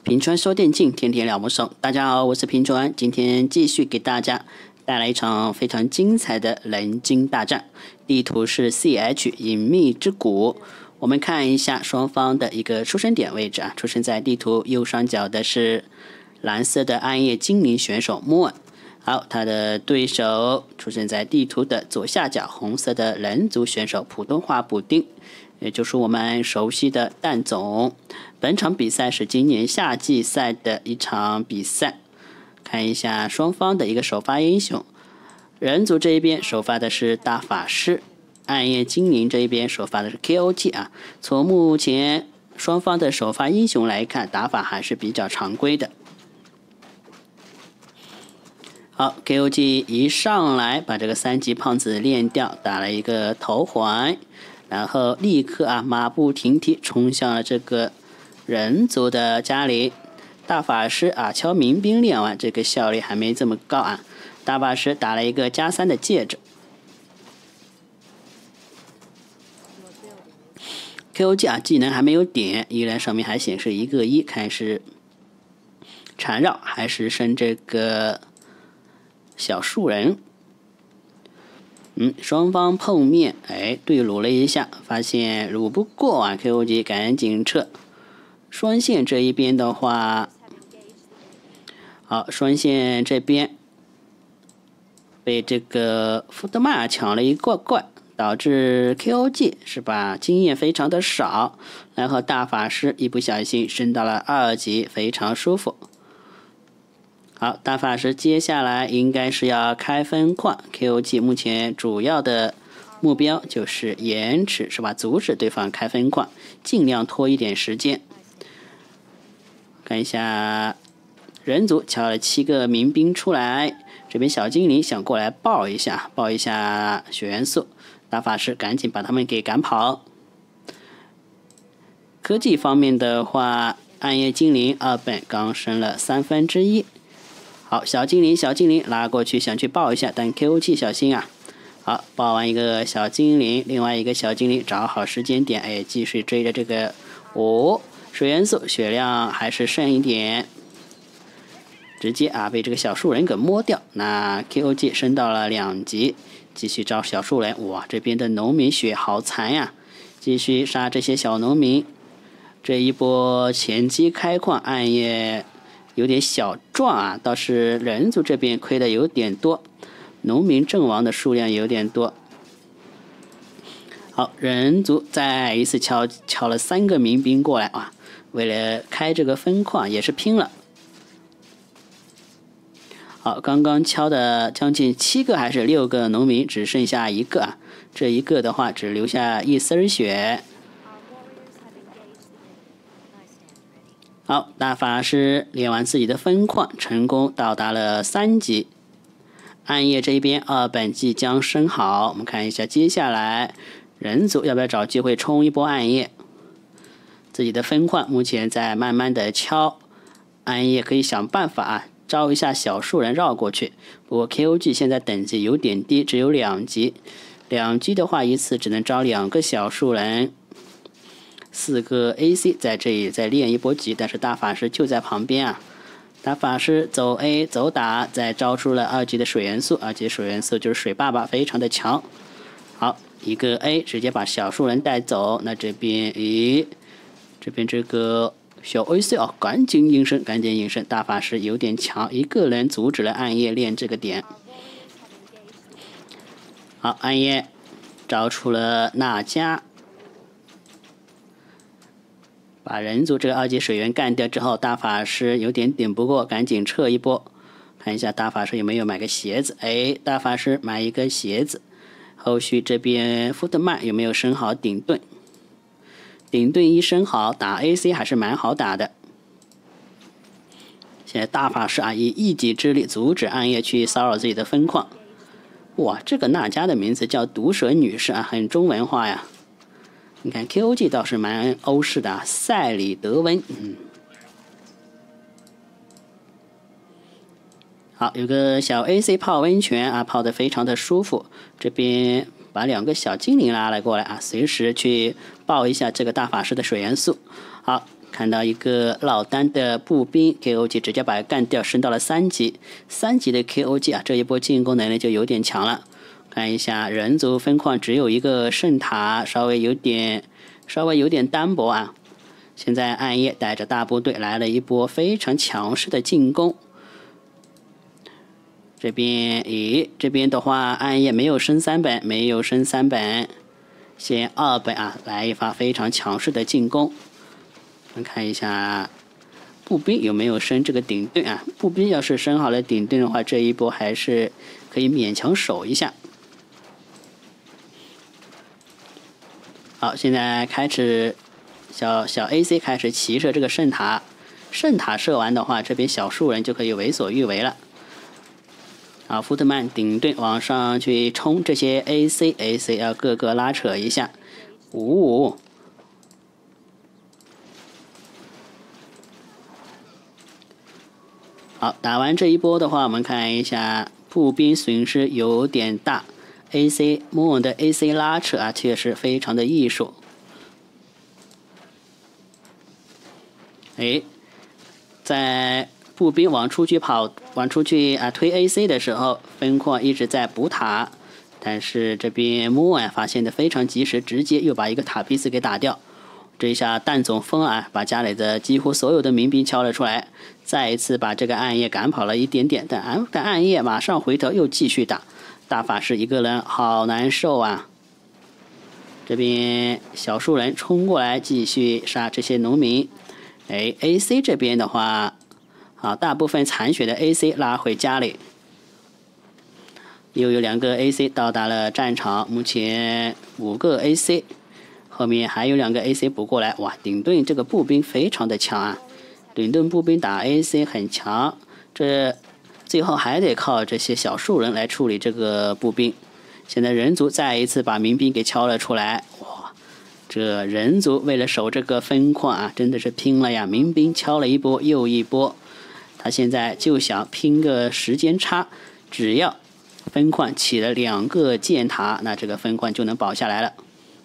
平川说电竞，天天聊魔兽。大家好，我是平川，今天继续给大家带来一场非常精彩的人精大战。地图是 CH 隐秘之谷。我们看一下双方的一个出生点位置啊，出生在地图右上角的是蓝色的暗夜精灵选手莫恩。好，他的对手出生在地图的左下角，红色的人族选手普通话补丁，也就是我们熟悉的蛋总。本场比赛是今年夏季赛的一场比赛，看一下双方的一个首发英雄。人族这一边首发的是大法师，暗夜精灵这一边首发的是 KOG 啊。从目前双方的首发英雄来看，打法还是比较常规的。好 ，KOG 一上来把这个3级胖子练掉，打了一个头环，然后立刻马不停蹄冲向了这个人族的家里。大法师敲民兵练完，这个效率还没这么高啊。大法师打了一个+3的戒指。KOG 技能还没有点，依然上面还显示1个1，看是缠绕还是升这个小树人。双方碰面，对撸了一下，发现撸不过啊 ，KOG 赶紧撤。双线这一边的话，好，双线这边被这个福德曼抢了一怪，导致 KOG 是吧，经验非常的少，然后大法师一不小心升到了2级，非常舒服。好，大法师接下来应该是要开分矿 ，KOG 目前主要的目标就是延迟是吧，阻止对方开分矿，尽量拖一点时间。看一下人族敲了7个民兵出来，这边小精灵想过来抱一下血元素，大法师赶紧把他们给赶跑。科技方面的话，暗夜精灵2本刚升了1/3。好，小精灵拉过去想去抱一下，但 KOG 小心啊。好，抱完一个小精灵，另外一个小精灵找好时间点，继续追着这个水元素，血量还是剩一点，直接被这个小树人给摸掉。那 KOG 升到了2级，继续找小树人。哇，这边的农民血好残呀！继续杀这些小农民。这一波前期开矿，暗夜有点小壮啊，倒是人族这边亏的有点多，农民阵亡的数量有点多。好，人族再一次敲了3个民兵过来啊，为了开这个分矿也是拼了。好，刚刚敲的将近7个还是6个农民，只剩下1个啊，这一个的话只留下1丝血。好，大法师练完自己的分矿，成功到达了3级。暗夜这边2本即将升好，我们看一下接下来人族要不要找机会冲一波暗夜。自己的分矿目前在慢慢的敲，暗夜可以想办法招一下小树人绕过去。不过 KOG 现在等级有点低，只有2级，2级的话一次只能招2个小树人。4个 AC 在这里再练一波级，但是大法师就在旁边啊。大法师走 A 走打，再招出了2级的水元素，2级水元素就是水爸爸，非常的强。好，一个 A 直接把小树人带走。那这边这边这个小 AC 赶紧隐身，大法师有点强，一个人阻止了暗夜练这个点。好，暗夜招出了娜迦。把人族这个2级水源干掉之后，大法师有点顶不过，赶紧撤一波。看一下大法师有没有买个鞋子，大法师买一个鞋子。后续这边福德曼有没有升好顶盾？顶盾一升好，打 AC 还是蛮好打的。现在大法师以一己之力阻止暗夜去骚扰自己的分矿。哇，这个娜迦的名字叫毒蛇女士很中文化呀。你看 KOG 倒是蛮欧式的，塞里德温。好，有个小 AC 泡温泉泡得非常的舒服。这边把2个小精灵拉了过来随时去爆一下这个大法师的水元素。好， 看到一个老单的步兵 KOG 直接把他干掉，升到了3级。3级的 KOG 啊，这一波进攻能力就有点强了。看一下人族分矿只有一个圣塔，稍微有点单薄啊。现在暗夜带着大部队来了一波非常强势的进攻。这边的话，暗夜没有升3本，先2本啊，来一发非常强势的进攻。我们看一下步兵有没有升这个顶盾啊？步兵要是升好了顶盾的话，这一波还是可以勉强守一下。好，现在开始小 AC 开始骑射这个圣塔，圣塔射完的话，这边小树人就可以为所欲为了。啊，福特曼顶盾往上去冲这些 AC 要各个拉扯一下。好，打完这一波的话，我们看一下步兵损失有点大。AC Moon 的 AC 拉扯啊，确实非常的艺术。在步兵往出去推 AC 的时候，分矿一直在补塔，但是这边 Moon 发现的非常及时，直接又把一个塔皮斯给打掉。这一下蛋总锋啊，把家里的几乎所有的民兵敲了出来，再一次把这个暗夜赶跑了一点点，但暗夜马上回头又继续打。大法师一个人好难受啊！这边小树人冲过来继续杀这些农民。AC 这边的话，好，大部分残血的 AC 拉回家里。又有2个 AC 到达了战场，目前5个 AC， 后面还有2个 AC 补过来。哇，顶盾这个步兵非常的强啊！顶盾步兵打 AC 很强，这最后还得靠这些小树人来处理这个步兵。现在人族再一次把民兵给敲了出来，哇！这人族为了守这个分矿啊，真的是拼了呀！民兵敲了一波又一波，他现在就想拼个时间差，只要分矿起了2个箭塔，那这个分矿就能保下来了。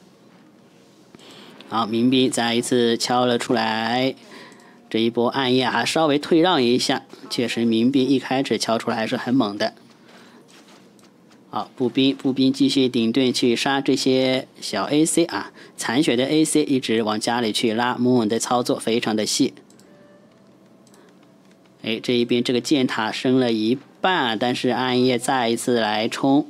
好，民兵再一次敲了出来。这一波暗夜还稍微退让一下，确实民兵一开始敲出来还是很猛的。好，步兵继续顶盾去杀这些小 AC 啊，残血的 AC 一直往家里去拉，Moon的操作非常的细。这一边这个箭塔升了一半，但是暗夜再一次来冲。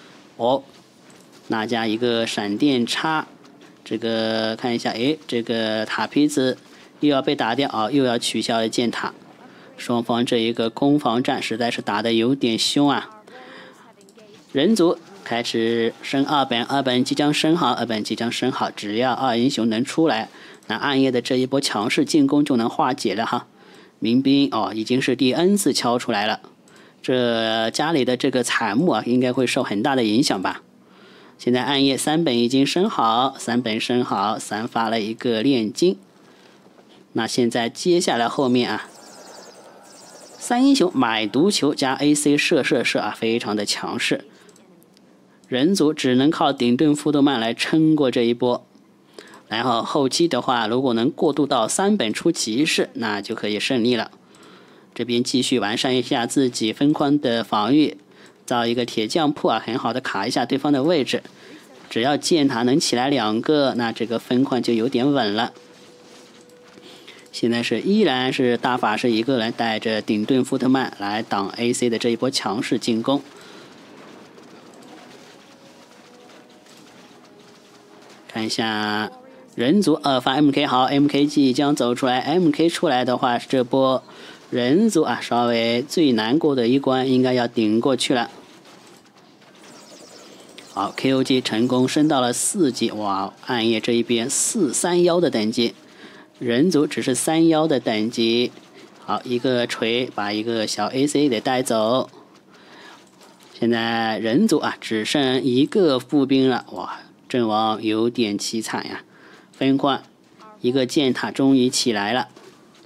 那加一个闪电叉，这个看一下，这个塔皮子又要被打掉啊，又要取消了箭塔。双方这一个攻防战实在是打得有点凶啊。人族开始升2本即将升好，只要2英雄能出来，那暗夜的这一波强势进攻就能化解了哈。民兵已经是第 N 次敲出来了，这家里的这个采木啊，应该会受很大的影响吧。现在暗夜3本已经升好，3发了一个炼金。那现在接下来后面啊，3英雄买毒球加 AC 射啊，非常的强势。人族只能靠顶盾福特曼来撑过这一波，然后后期的话，如果能过渡到3本出骑士，那就可以胜利了。这边继续完善一下自己分矿的防御，造一个铁匠铺啊，很好的卡一下对方的位置。只要箭塔能起来2个，那这个分矿就有点稳了。现在依然是大法师一个人带着顶盾福特曼来挡 AC 的这一波强势进攻。看一下人族发 MK 好 ，MK 即将走出来。MK 出来的话，这波人族啊，稍微最难过的一关应该要顶过去了。好 ，KOG 成功升到了4级，哇！暗夜这一边431的等级，人族只是31的等级。好，一个锤把一个小 AC 给带走。现在人族啊，只剩1个步兵了，哇！阵亡有点凄惨呀。分矿一个箭塔终于起来了。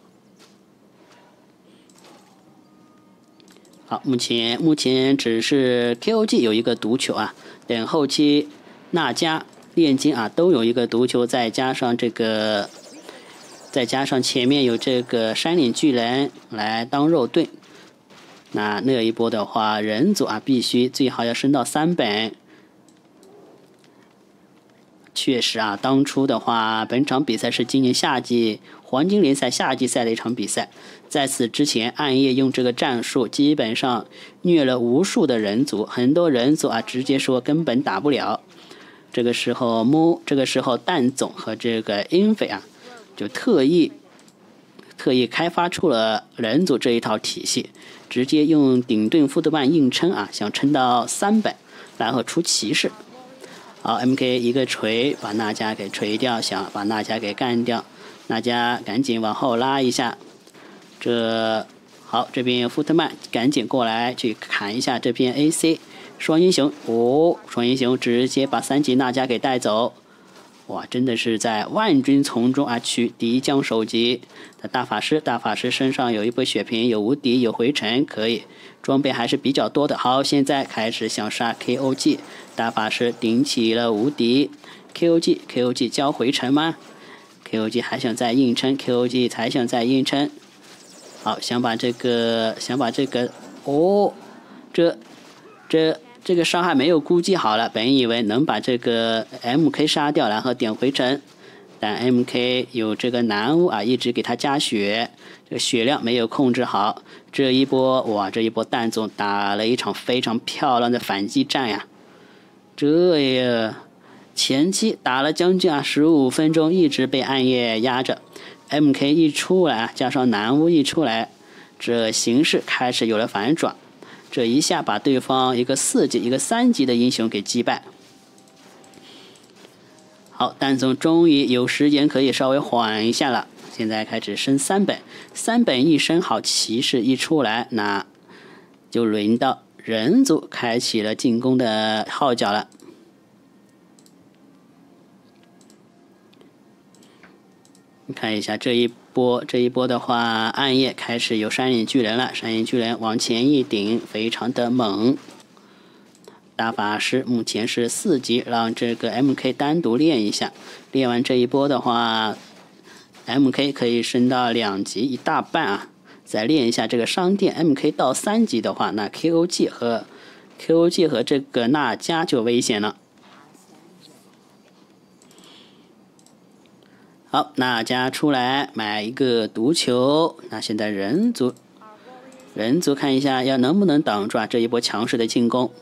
好，目前只是 KOG 有一个毒球啊，等后期纳迦炼金啊都有一个毒球，再加上这个再加上前面有这个山岭巨人来当肉盾，那一波的话，人族啊必须最好要升到3本。确实啊，当初的话，本场比赛是今年夏季黄金联赛夏季赛的一场比赛。在此之前，暗夜用这个战术基本上虐了无数的人族，很多人族啊直接说根本打不了。这个时候蛋总和这个英菲啊，就特意开发出了人族这一套体系，直接用顶盾副德曼硬撑啊，想撑到3本，然后出骑士。好 ，MK 一个锤把娜迦给锤掉，想把娜迦给干掉，娜迦赶紧往后拉一下。好，这边富特曼赶紧过来去砍一下这边 AC 双英雄，双英雄直接把3级娜迦给带走。哇，真的是在万军丛中啊取敌将首级。大法师身上有一波血瓶，有无敌，有回尘，可以，装备还是比较多的。好，现在开始想杀 KOG， 大法师顶起了无敌 ，KOG 交回尘吗 ？KOG 还想再硬撑 ，KOG 才想再硬撑。好，想把这个，这个伤害没有估计好了，本以为能把这个 MK 杀掉，然后点回城，但 MK 有这个南巫啊，一直给他加血，这个血量没有控制好。这一波蛋总打了一场非常漂亮的反击战呀！前期打了将近15分钟，一直被暗夜压着。MK 一出来，加上南巫一出来，这形势开始有了反转。这一下把对方一个4级一个3级的英雄给击败。好，蛋总终于有时间可以稍微缓一下了。现在开始升3本，3本一升好，骑士一出来，那就轮到人族开启了进攻的号角了。你看一下这一波的话，暗夜开始有山岭巨人了，山岭巨人往前一顶，非常的猛。大法师目前是4级，让这个 MK 单独练一下，练完这一波的话 ，MK 可以升到2级一大半啊。再练一下这个商店 ，MK 到3级的话，那 KOG 和这个娜迦就危险了。好，娜迦出来买一个毒球。那现在人族看一下要能不能挡住这一波强势的进攻。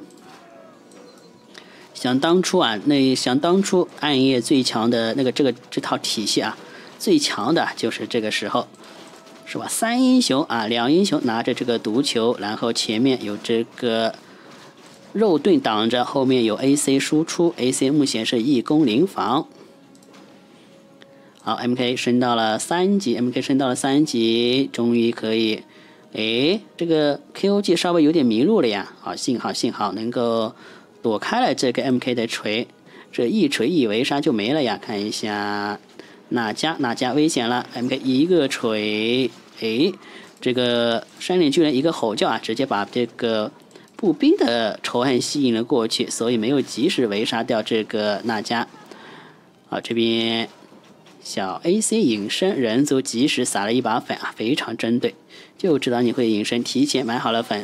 想当初暗夜最强的这套体系啊，最强的就是这个时候，是吧？2英雄拿着这个毒球，然后前面有这个肉盾挡着，后面有 AC 输出 ，AC 目前是1攻0防。好 ，MK 升到了3级，终于可以。这个 KOG 稍微有点迷路了呀。好，幸好能够躲开了这个 MK 的锤，这一锤一围杀就没了呀。看一下娜迦危险了 ，MK 一个锤，这个山岭巨人一个吼叫啊，直接把这个步兵的仇恨吸引了过去，所以没有及时围杀掉这个娜迦。好，这边。小 AC 隐身，人族及时撒了一把粉啊，非常针对，就知道你会隐身，提前买好了粉。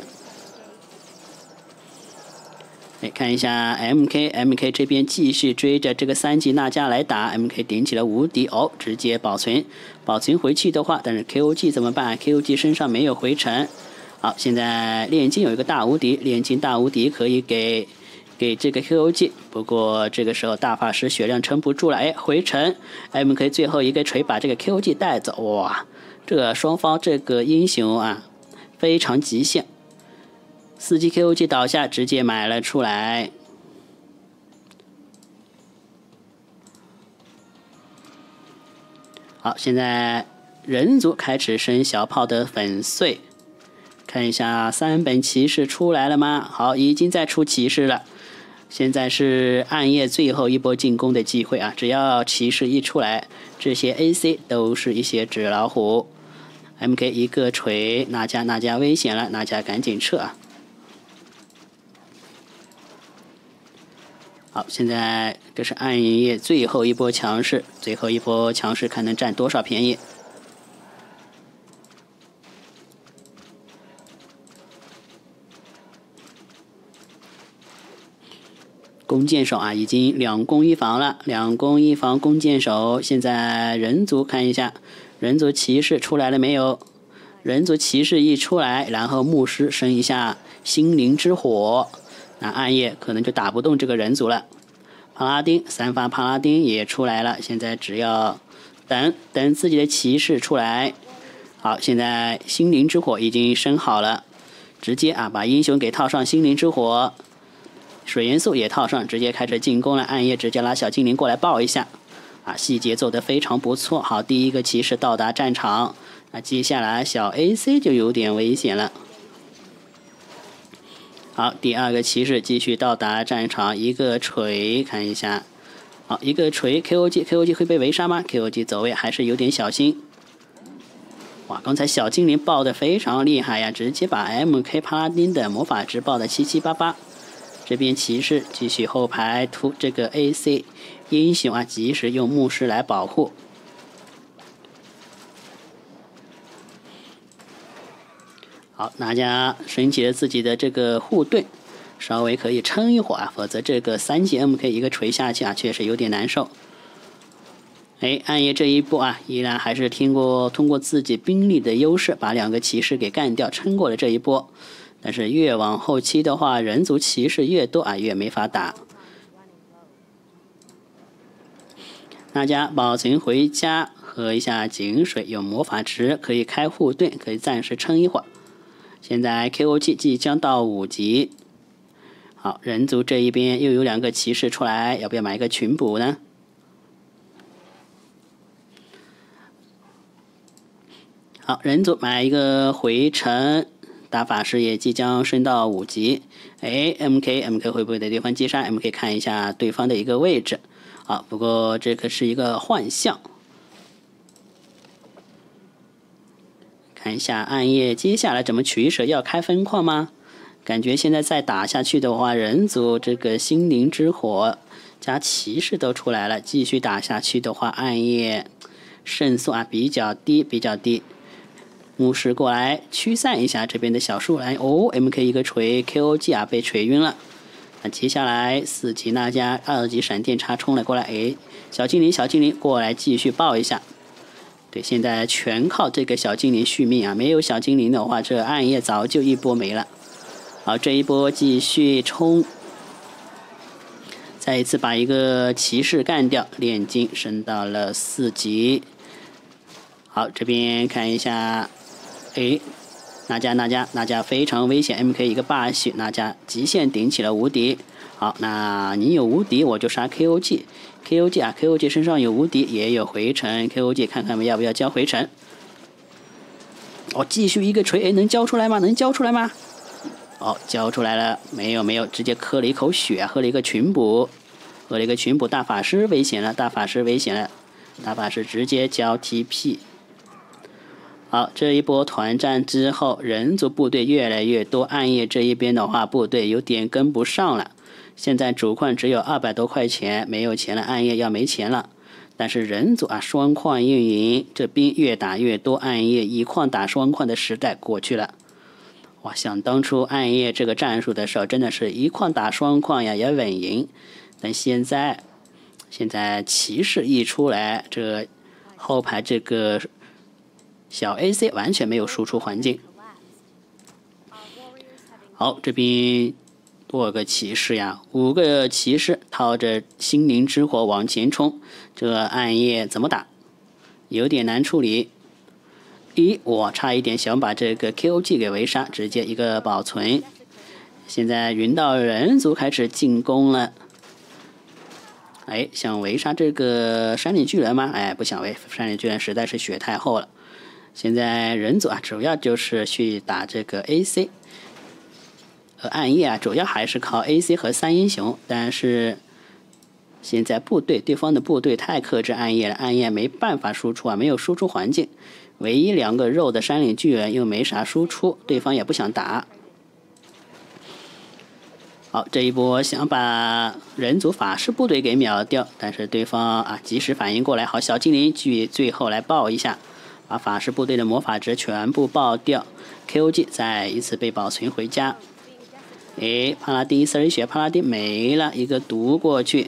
看一下 MK 这边继续追着这个3级娜迦来打 ，MK 顶起了无敌直接保存回去的话，但是 KOG 怎么办 ？KOG 身上没有回城。好，现在炼金有一个大无敌，炼金大无敌可以给这个 KOG， 不过这个时候大法师血量撑不住了，回城 MK 最后一个锤把这个 KOG 带走，哇，这双方这个英雄啊非常极限，4级 KOG 倒下直接买了出来。好，现在人族开始升小炮的粉碎，看一下3本骑士出来了吗？好，已经在出骑士了。现在是暗夜最后一波进攻的机会啊！只要骑士一出来，这些 AC 都是一些纸老虎。MK 一个锤，娜迦危险了，娜迦赶紧撤啊！好，现在这是暗夜最后一波强势，看能占多少便宜。 弓箭手啊，已经2攻1防了，2攻1防弓箭手。现在人族看一下，人族骑士出来了没有？人族骑士一出来，然后牧师升一下心灵之火，那暗夜可能就打不动这个人族了。帕拉丁3发帕拉丁也出来了，现在只要等自己的骑士出来。好，现在心灵之火已经升好了，直接啊把英雄给套上心灵之火，水元素也套上，直接开始进攻了。暗夜直接拉小精灵过来抱一下，啊，细节做得非常不错。好，第一个骑士到达战场，那接下来小 AC 就有点危险了。好，第2个骑士继续到达战场，一个锤看一下，好，一个锤 KOG 会被围杀吗 ？KOG 走位还是有点小心。哇，刚才小精灵爆得非常厉害呀，直接把 MK 帕拉丁的魔法值爆得7788。这边骑士继续后排突这个 AC 英雄啊，及时用牧师来保护。好，大家升起了自己的这个护盾，稍微可以撑一会儿啊，否则这个3级 MK 一个锤下去啊，确实有点难受。哎，暗夜这一波啊，依然还是通过自己兵力的优势，把2个骑士给干掉，撑过了这一波。但是越往后期的话，人族骑士越多啊，越没法打。大家保存回家，喝一下井水，有魔法值可以开护盾，可以暂时撑一会儿。现在 KOG 即将到5级。好，人族这一边又有2个骑士出来，要不要买一个群补呢？好，人族买一个回城，大法师也即将升到5级。哎 ，MK 会不会在对方击杀 ？MK 看一下对方的一个位置。好，不过这可是一个幻象。看一下暗夜接下来怎么取舍，要开分矿吗？感觉现在再打下去的话，人族这个心灵之火加骑士都出来了，继续打下去的话，暗夜胜算啊比较低。牧师过来驱散一下这边的小树来。哦 ，MK 一个锤 ，KOG 啊被锤晕了。那接下来4级那家2级闪电叉冲了过来，哎，小精灵过来继续抱一下。对，现在全靠这个小精灵续命啊，没有小精灵的话，这暗夜早就一波没了。好，这一波继续冲，再一次把一个骑士干掉，炼金升到了4级。好，这边看一下。哎，那家非常危险 ，MK 一个霸血，那家极限顶起了无敌。好，那你有无敌，我就杀 KOG 身上有无敌，也有回城 ，KOG 看看要不要交回城。哦，继续一个锤，哎，能交出来吗？哦，交出来了，没有，直接喝了一口血，喝了一个群补，大法师危险了，大法师直接交 TP。好，这一波团战之后，人族部队越来越多，暗夜这一边的话，部队有点跟不上了。现在主矿只有200多块钱，没有钱了，暗夜要没钱了。但是人族啊，双矿运营，这兵越打越多，暗夜1矿打双矿的时代过去了。哇，想当初暗夜这个战术的时候，真的是1矿打双矿呀，也稳赢。但现在骑士一出来，这后排这个小 AC 完全没有输出环境。好，这边多个骑士呀，5个骑士套着心灵之火往前冲，这暗夜怎么打？有点难处理。我差一点想把这个 KOG 给围杀，直接一个保存。现在云道人族开始进攻了。哎，想围杀这个山岭巨人吗？哎，不想围，山岭巨人实在是血太厚了。现在人族啊，主要就是去打这个 AC。暗夜啊，主要还是靠 AC 和3英雄，但是现在对方的部队太克制暗夜了，暗夜没办法输出啊，没有输出环境，唯一2个肉的山岭巨人又没啥输出，对方也不想打。好，这一波想把人族法师部队给秒掉，但是对方啊及时反应过来，好，小精灵最后来爆一下，把法师部队的魔法值全部爆掉 ，KOG 再一次被保存回家。 哎，帕拉丁丝儿血，帕拉丁没了一个毒过去。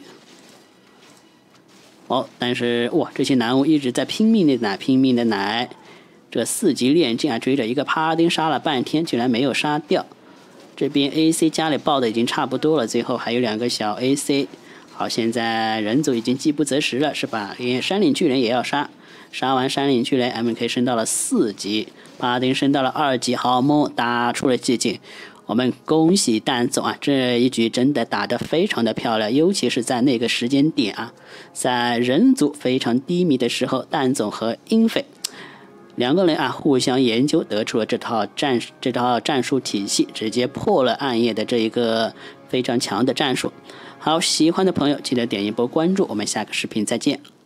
哦，但是哇，这些男巫一直在拼命的奶，拼命的奶。这4级炼境啊，追着一个帕拉丁杀了半天，居然没有杀掉。这边 AC 家里爆的已经差不多了，最后还有2个小 AC。好，现在人族已经饥不择食了，是吧？连山岭巨人也要杀。杀完山岭巨人 ，MK 升到了4级，帕拉丁升到了2级。好，梦打出了寂静。我们恭喜蛋总啊，这一局真的打得非常的漂亮，尤其是在那个时间点啊，在人族非常低迷的时候，蛋总和英菲2个人啊互相研究，得出了这套战术体系，直接破了暗夜的这一个非常强的战术。好，喜欢的朋友记得点一波关注，我们下个视频再见。